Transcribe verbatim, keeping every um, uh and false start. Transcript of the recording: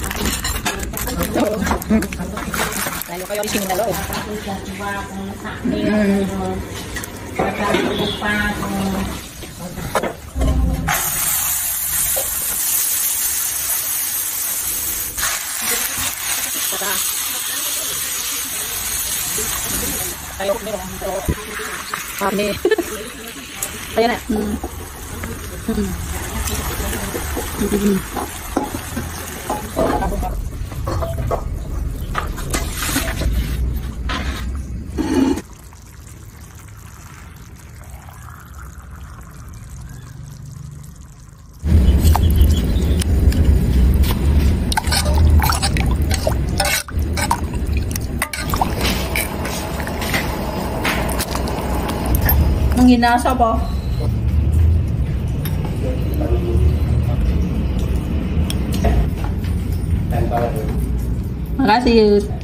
Lalo kayo rin sinilalo. Tayo ko nila. Kami. Ayan na. Hmm. Hmm. Hmm. Nanginasa ba? Makasih.